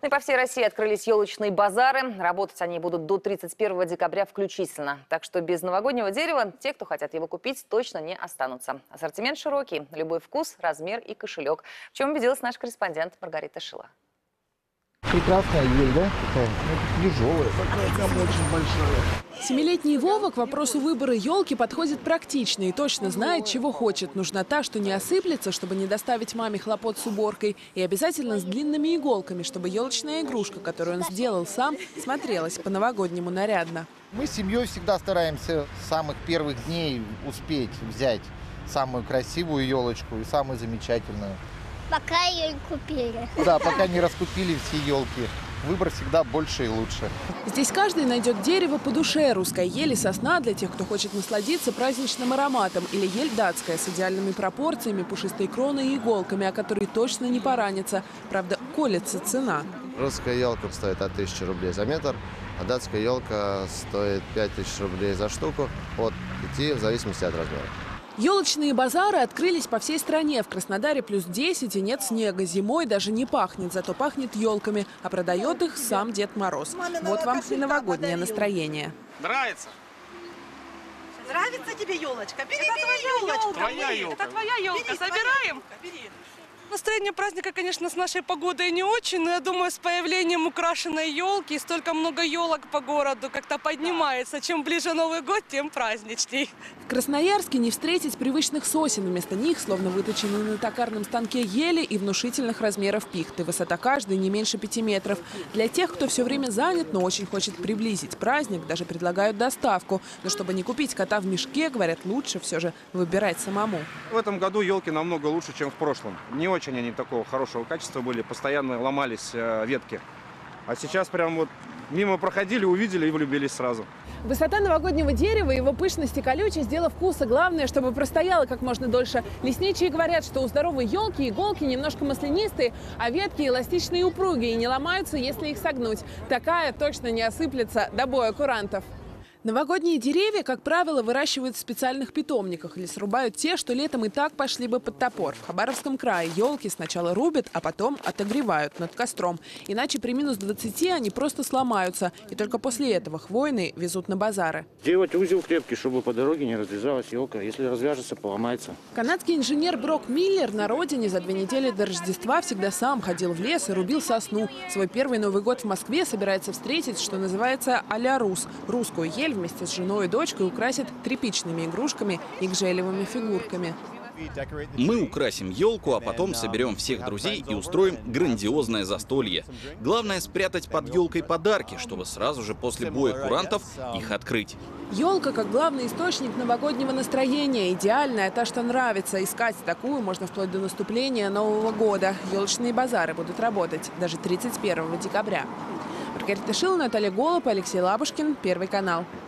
Ну и по всей России открылись елочные базары. Работать они будут до 31 декабря включительно. Так что без новогоднего дерева те, кто хотят его купить, точно не останутся. Ассортимент широкий. Любой вкус, размер и кошелек. В чем убедилась наш корреспондент Маргарита Шила. Прекрасная ель, да? Такая, тяжелая. Такая прям очень большая. Семилетний Вова к вопросу выбора елки подходит практично и точно знает, чего хочет. Нужна та, что не осыплется, чтобы не доставить маме хлопот с уборкой. И обязательно с длинными иголками, чтобы елочная игрушка, которую он сделал сам, смотрелась по-новогоднему нарядно. Мы с семьей всегда стараемся с самых первых дней успеть взять самую красивую елочку и самую замечательную. Пока ее не купили. Да, пока не раскупили все елки. Выбор всегда больше и лучше. Здесь каждый найдет дерево по душе. Русская ель и сосна для тех, кто хочет насладиться праздничным ароматом. Или ель датская с идеальными пропорциями, пушистой кроной и иголками, о которой точно не поранится. Правда, колется цена. Русская елка стоит от 1000 рублей за метр, а датская елка стоит 5000 рублей за штуку, от 5 в зависимости от размера. Елочные базары открылись по всей стране. В Краснодаре +10 и нет снега. Зимой даже не пахнет, зато пахнет елками. А продает их сам Дед Мороз. Вот вам и новогоднее настроение. Нравится? Нравится тебе елочка? Бери, Твоя елка. Это твоя елка. Забираем? Бери. Настроение праздника, конечно, с нашей погодой не очень, но я думаю, с появлением украшенной елки, столько много елок по городу как-то поднимается. Чем ближе Новый год, тем праздничней. В Красноярске не встретить привычных сосен. Вместо них словно выточенные на токарном станке ели и внушительных размеров пихты. Высота каждой не меньше 5 метров. Для тех, кто все время занят, но очень хочет приблизить праздник, даже предлагают доставку. Но чтобы не купить кота в мешке, говорят, лучше все же выбирать самому. В этом году елки намного лучше, чем в прошлом. Не очень они такого хорошего качества были, постоянно ломались ветки. А сейчас прям вот мимо проходили, увидели и влюбились сразу. Высота новогоднего дерева, его пышность и колючесть – дело вкуса. Главное, чтобы простояло как можно дольше. Лесничие говорят, что у здоровой елки иголки немножко маслянистые, а ветки эластичные и упругие, и не ломаются, если их согнуть. Такая точно не осыплется до боя курантов. Новогодние деревья, как правило, выращивают в специальных питомниках или срубают те, что летом и так пошли бы под топор. В Хабаровском крае елки сначала рубят, а потом отогревают над костром. Иначе при -20 они просто сломаются. И только после этого хвойные везут на базары. Делать узел крепкий, чтобы по дороге не развязалась елка. Если развяжется, поломается. Канадский инженер Брок Миллер на родине за 2 недели до Рождества всегда сам ходил в лес и рубил сосну. Свой первый Новый год в Москве собирается встретить, что называется, а-ля рус. Русскую ель вместе с женой и дочкой украсят тряпичными игрушками и гжелевыми фигурками. Мы украсим елку, а потом соберем всех друзей и устроим грандиозное застолье. Главное спрятать под елкой подарки, чтобы сразу же после боя курантов их открыть. Елка как главный источник новогоднего настроения. Идеальная, та, что нравится. Искать такую можно вплоть до наступления Нового года. Елочные базары будут работать даже 31 декабря. Маргарита Шила, Наталья Голуб, Алексей Лабушкин, Первый канал.